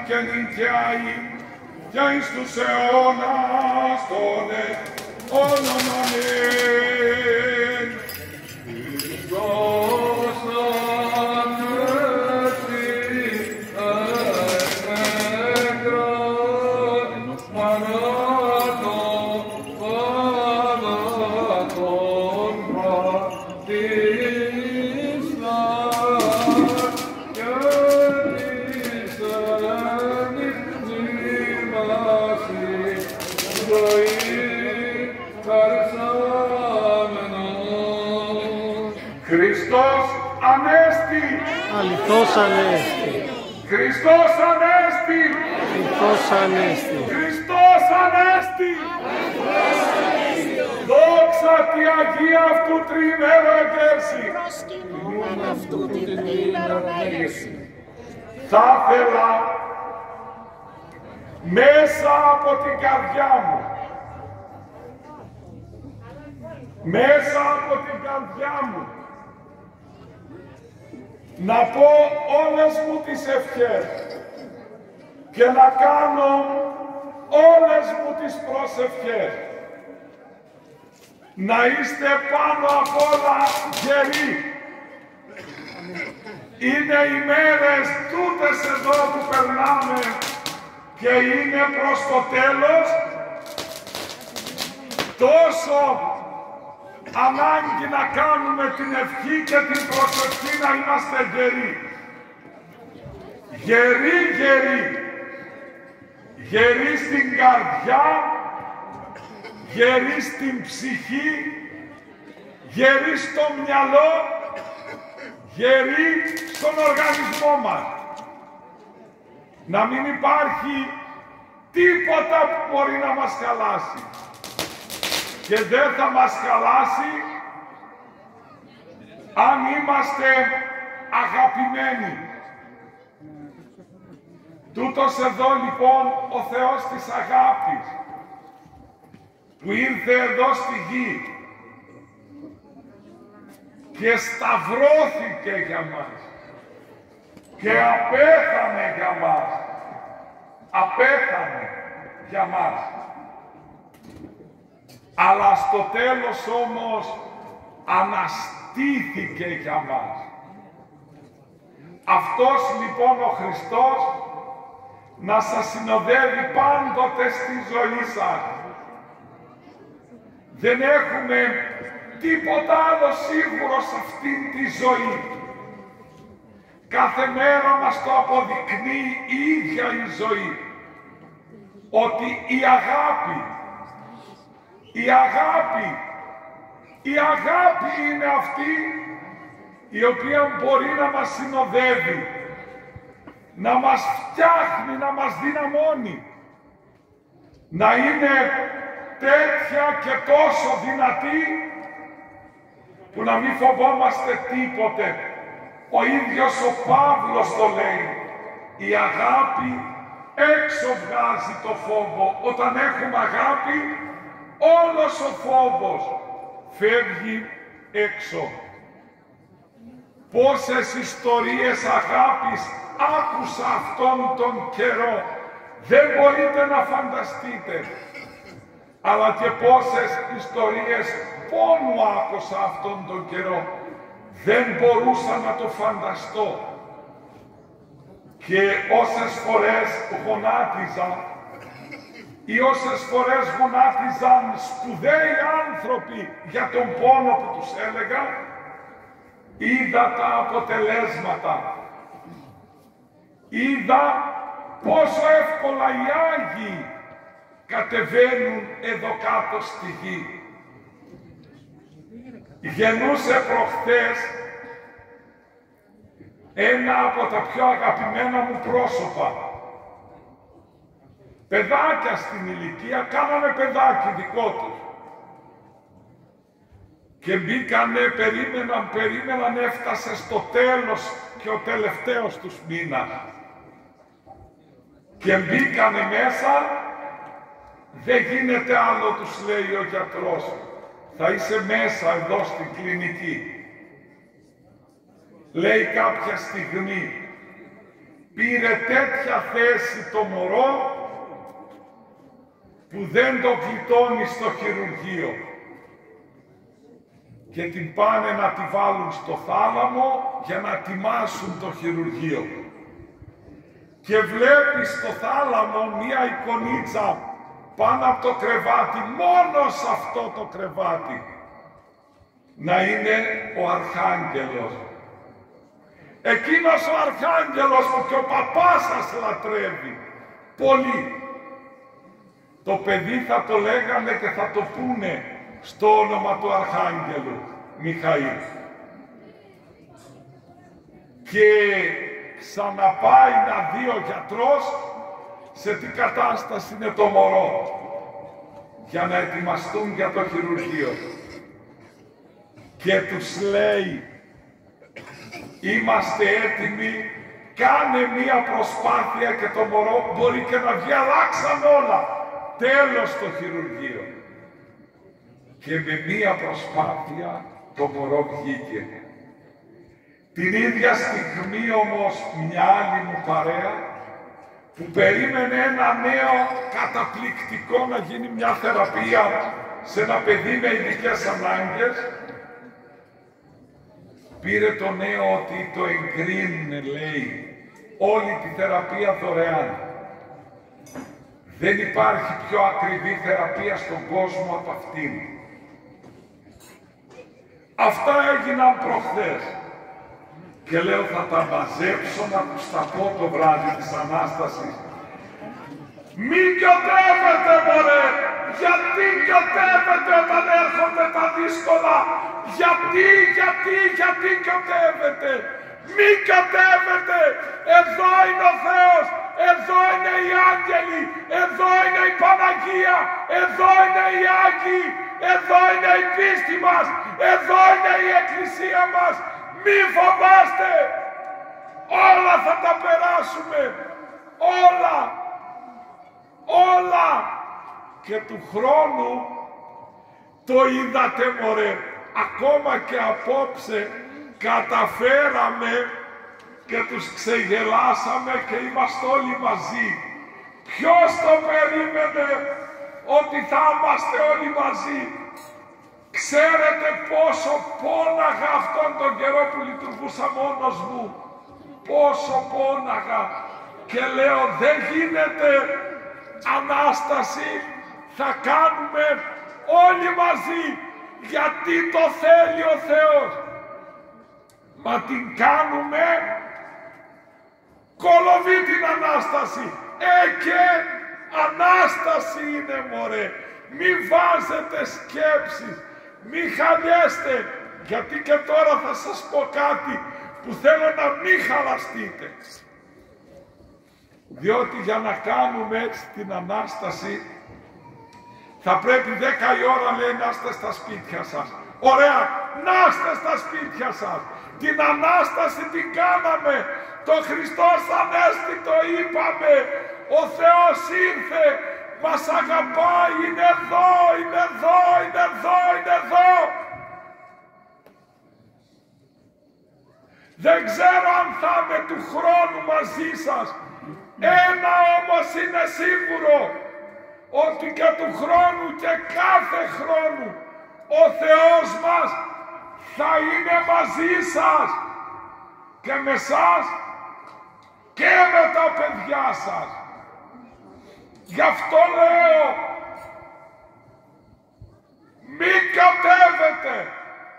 και νικιάει και εις τους αιώνας των αιώνων. Αμήν. Χριστός ανέστη εκνεκρών παρά το θάνατον πατήσαν και της ενυπνήμασης ζωή χαρισάμενος. Χριστός Ανέστη! Αληθώς Ανέστη. Χριστός Ανέστη! Αληθώς Ανέστη. Χριστός Ανέστη! Δόξα τη Αγία αυτού τριημέρου εγκέρση! Προσκυνούμεν αυτού την τριήμερον έγερση. Θα ήθελα μέσα από την καρδιά μου, μέσα από την καρδιά μου, να πω όλες μου τις ευχές και να κάνω όλες μου τις προσευχές. Να είστε πάνω απ' όλα γεροί. Είναι οι μέρες τούτες εδώ που περνάμε και είναι προς το τέλος τόσο ανάγκη να κάνουμε την ευχή και την προσευχή να είμαστε γεροί. Γεροί, γεροί. Γεροί στην καρδιά, γεροί στην ψυχή, γεροί στο μυαλό, γεροί στον οργανισμό μας. Να μην υπάρχει τίποτα που μπορεί να μας χαλάσει. Και δεν θα μας χαλάσει αν είμαστε αγαπημένοι. Τούτος εδώ λοιπόν ο Θεός της αγάπης που ήρθε εδώ στη γη και σταυρώθηκε για μας και απέθανε για μας. Απέθανε για μας. Αλλά στο τέλος όμως αναστήθηκε για μας. Αυτός λοιπόν ο Χριστός να σας συνοδεύει πάντοτε στη ζωή σας. Δεν έχουμε τίποτα άλλο σίγουρο σε αυτήν τη ζωή. Κάθε μέρα μας το αποδεικνύει η ίδια η ζωή. Ότι η αγάπη είναι αυτή η οποία μπορεί να μας συνοδεύει, να μας φτιάχνει, να μας δυναμώνει, να είναι τέτοια και τόσο δυνατή που να μην φοβόμαστε τίποτε. Ο ίδιος ο Παύλος το λέει, η αγάπη έξω βγάζει το φόβο. Όταν έχουμε αγάπη, όλος ο φόβος φεύγει έξω. Πόσες ιστορίες αγάπης άκουσα αυτόν τον καιρό, δεν μπορείτε να φανταστείτε. Αλλά και πόσες ιστορίες πόνου άκουσα αυτόν τον καιρό, δεν μπορούσα να το φανταστώ. Και όσες φορές γονάτιζα ή όσες φορές γονάτιζαν σπουδαίοι άνθρωποι για τον πόνο που τους έλεγα, είδα τα αποτελέσματα. Είδα πόσο εύκολα οι Άγιοι κατεβαίνουν εδώ κάτω στη γη. Γεννούσε προχθές ένα από τα πιο αγαπημένα μου πρόσωπα. Παιδάκια στην ηλικία, κάνανε παιδάκι δικό τους. Και μπήκανε, περίμεναν, έφτασε στο τέλος και ο τελευταίος τους μήνας. Και μπήκανε μέσα, δεν γίνεται άλλο, τους λέει ο γιατρός. Θα είσαι μέσα εδώ στην κλινική. Λέει κάποια στιγμή, πήρε τέτοια θέση το μωρό που δεν το γλιτώνει στο χειρουργείο και την πάνε να τη βάλουν στο θάλαμο για να τιμάσουν το χειρουργείο. Και βλέπει στο θάλαμο μία εικονίτσα πάνω από το κρεβάτι, μόνο σε αυτό το κρεβάτι, να είναι ο Αρχάγγελος. Εκείνος ο Αρχάγγελος που και ο παπάς σας λατρεύει πολύ. Το παιδί θα το λέγανε και θα το πούνε στο όνομα του Αρχάγγελου Μιχαήλ. Και ξαναπάει να δει ο γιατρός σε τι κατάσταση είναι το μωρό για να ετοιμαστούν για το χειρουργείο. Και τους λέει, είμαστε έτοιμοι, κάνε μία προσπάθεια και το μωρό μπορεί και να βγει, αλλάξαν όλα. Τέλος το χειρουργείο. Και με μία προσπάθεια το μωρό βγήκε. Την ίδια στιγμή όμως μια άλλη μου παρέα που περίμενε ένα νέο καταπληκτικό να γίνει μια θεραπεία σε ένα παιδί με ειδικές ανάγκες, πήρε το νέο ότι το εγκρίνουν, λέει, όλη τη θεραπεία δωρεάν. Δεν υπάρχει πιο ακριβή θεραπεία στον κόσμο από αυτήν. Αυτά έγιναν προχθές. Και λέω θα τα μαζέψω να τους τα πω το βράδυ της Ανάστασης. Μη κιωτεύετε μωρέ! Γιατί κιωτεύετε όταν έρχονται τα δύσκολα? Γιατί κιωτεύετε? Μη κιωτεύετε! Εδώ είναι ο Θεός! Εδώ είναι οι άγγελοι! Εδώ είναι η Παναγία! Εδώ είναι οι Άγιοι! Εδώ είναι η πίστη μας! Εδώ είναι η Εκκλησία μας! Μη φοβάστε! Όλα θα τα περάσουμε! Όλα! Όλα! Και του χρόνου το είδατε μωρέ, ακόμα και απόψε καταφέραμε και τους ξεγελάσαμε και είμαστε όλοι μαζί. Ποιος το περίμενε ότι θα είμαστε όλοι μαζί? Ξέρετε πόσο πόναγα αυτόν τον καιρό που λειτουργούσα μόνος μου. Πόσο πόναγα. Και λέω δεν γίνεται Ανάσταση, θα κάνουμε όλοι μαζί γιατί το θέλει ο Θεός. Μα την κάνουμε κολοβεί την Ανάσταση. Και Ανάσταση είναι μωρέ. Μη βάζετε σκέψεις. Μη χαλιέστε, γιατί και τώρα θα σας πω κάτι που θέλω να μην χαλαστείτε. Διότι για να κάνουμε έτσι την Ανάσταση θα πρέπει 10 η ώρα λέει να είστε στα σπίτια σας. Ωραία, να είστε στα σπίτια σας. Την Ανάσταση την κάναμε. Το Χριστός Ανέστη το είπαμε. Ο Θεός ήρθε. Μας αγαπάει, είναι εδώ, είναι εδώ, είναι εδώ, είναι εδώ. Δεν ξέρω αν θα είμαι του χρόνου μαζί σας. Ένα όμως είναι σίγουρο, ότι και του χρόνου και κάθε χρόνου ο Θεός μας θα είναι μαζί σας και με σας και με τα παιδιά σας. Γι' αυτό λέω, μη κατέβετε,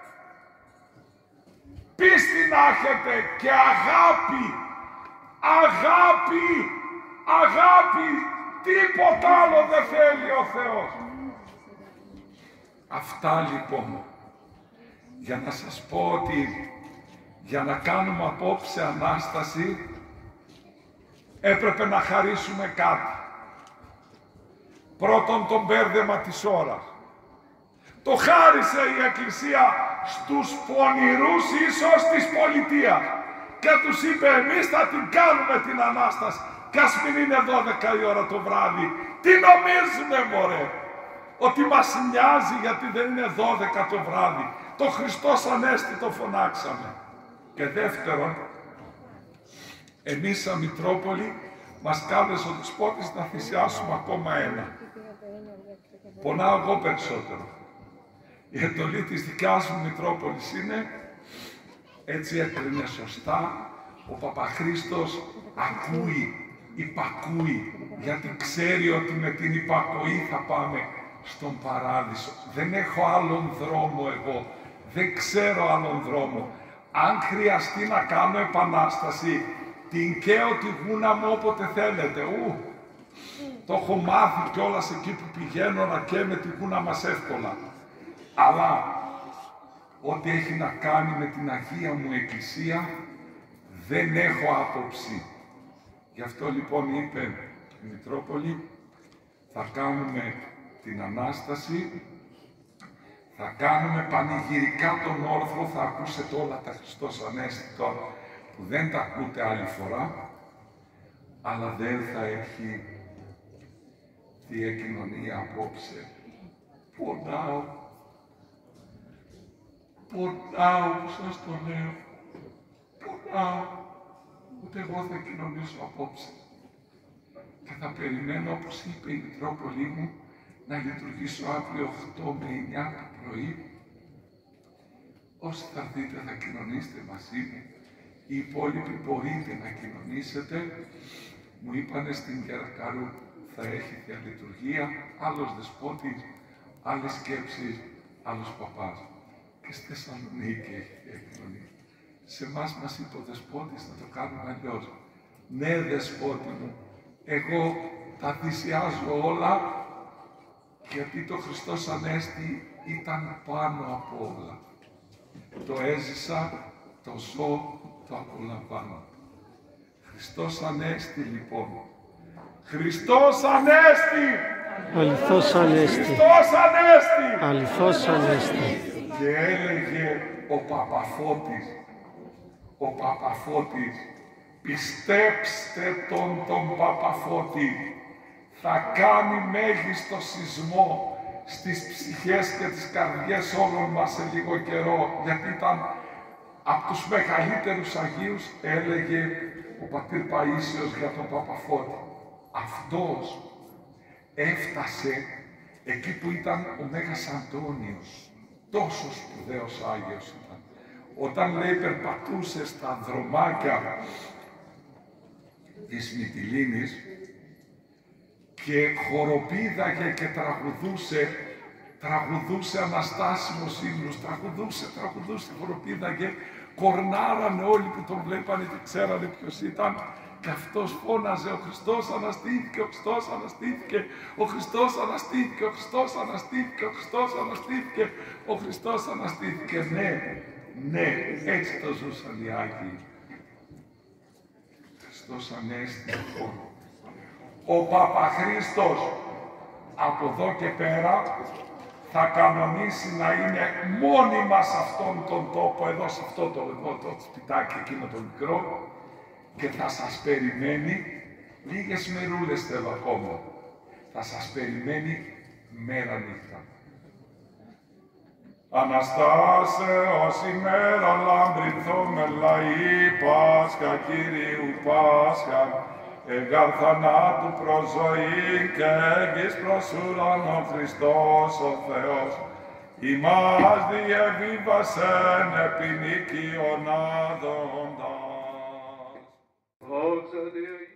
πίστη να έχετε και αγάπη, αγάπη, αγάπη, τίποτα άλλο δεν θέλει ο Θεός. Αυτά λοιπόν, για να σας πω ότι για να κάνουμε απόψε Ανάσταση έπρεπε να χαρίσουμε κάτι. Πρώτον το μπέρδεμα της ώρας. Το χάρισε η Εκκλησία στους πονηρούς ίσως της πολιτείας και τους είπε εμείς θα την κάνουμε την Ανάσταση κι ας μην είναι 12 η ώρα το βράδυ. Τι νομίζουνε μωρέ? Ότι μας νοιάζει γιατί δεν είναι 12 το βράδυ. Το Χριστός Ανέστη το φωνάξαμε. Και δεύτερον, Εμείς σαν Μητρόπολη μας κάλεσε ο Δεσπότης να θυσιάσουμε ακόμα ένα. Πονάω εγώ περισσότερο. Η εντολή της δικιάς μου Μητρόπολης είναι, έτσι έκρινε σωστά, ο Παπαχρήστος ακούει, υπακούει, γιατί ξέρει ότι με την υπακοή θα πάμε στον Παράδεισο. Δεν έχω άλλον δρόμο εγώ, δεν ξέρω άλλον δρόμο. Αν χρειαστεί να κάνω επανάσταση, την καίω τη γούνα μου όποτε θέλετε. Το έχω μάθει κιόλας εκεί που πηγαίνω να καίμε τη γούνα μας εύκολα. Αλλά ό,τι έχει να κάνει με την Αγία μου Εκκλησία, δεν έχω άποψη. Γι' αυτό λοιπόν είπε η Μητρόπολη, θα κάνουμε την Ανάσταση, θα κάνουμε πανηγυρικά τον όρθρο, θα ακούσετε όλα τα Χριστός Ανέστη τώρα, που δεν τα ακούτε άλλη φορά, αλλά δεν θα έχει Θεία Κοινωνία απόψε. Πονάω που σας το λέω, πονάω, ούτε εγώ θα κοινωνήσω απόψε. Και θα περιμένω, όπως είπε η Μητρόπολη μου, να λειτουργήσω αύριο 8 με 9 το πρωί. Όσοι θα έρθετε θα κοινωνήσετε μαζί μου. Οι υπόλοιποι μπορείτε να κοινωνήσετε. Μου είπανε στην Κερακαρού θα έχει διαλειτουργία, άλλος Δεσπότης, άλλες σκέψεις, άλλος παπάς. Και στη Θεσσαλονίκη έχει διακοινωνία. Σε εμάς μας είπε ο Δεσπότης να το κάνουμε αλλιώς. Ναι, Δεσπότη μου, εγώ τα θυσιάζω όλα, γιατί το Χριστός Ανέστη ήταν πάνω από όλα. Το έζησα, το ζω, το απολαμβάνω. Χριστός Ανέστη λοιπόν. Χριστός Ανέστη! Αληθώς Ανέστη. Χριστός Ανέστη! Αληθώς Ανέστη. Και έλεγε ο Παπαφώτης, πιστέψτε τον Παπαφώτη, θα κάνει μέγιστο σεισμό στις ψυχές και τις καρδιές όλων μας σε λίγο καιρό, γιατί ήταν από τους μεγαλύτερους Αγίους, έλεγε ο πατήρ Παΐσιος για τον Παπαφώτη. Αυτός έφτασε εκεί που ήταν ο Μέγας Αντώνιος, τόσο σπουδαίος Άγιος ήταν. Όταν λέει περπατούσε στα δρομάκια της Μυτιλήνης και χοροπήδαγε και τραγουδούσε αναστάσιμους ύμνους, τραγουδούσε, χοροπήδαγε, κορνάρανε όλοι που τον βλέπανε και ξέρανε ποιος ήταν. Και αυτός φώναζε, ο Χριστός αναστήθηκε, ο Χριστός αναστήθηκε, ο Χριστός αναστήθηκε, ο Χριστός αναστήθηκε, ο Χριστός αναστήθηκε, ο Χριστός αναστήθηκε. Ναι, έτσι το ζούσαν οι Άγιοι. Χριστός Ανέστη λοιπόν. Ο Παπαχρήστος από εδώ και πέρα θα κανονίσει να είναι μόνιμα σε αυτόν τον τόπο, εδώ σε αυτό το σπιτάκι εκείνο το μικρό, και θα σας περιμένει, λίγες μερούλες θέλω ακόμα, θα σας περιμένει μέρα νύχτα. Αναστάσεως ημέρα λαμπρινθώμε λαοί, Πάσχα Κυρίου Πάσχα, εγάρ θανάτου προς ζωή και έγκυς προς ουρανό Χριστός ο Θεός, ημάς διεβίβασεν επί νίκη ονάδοντας. Δόξα Τί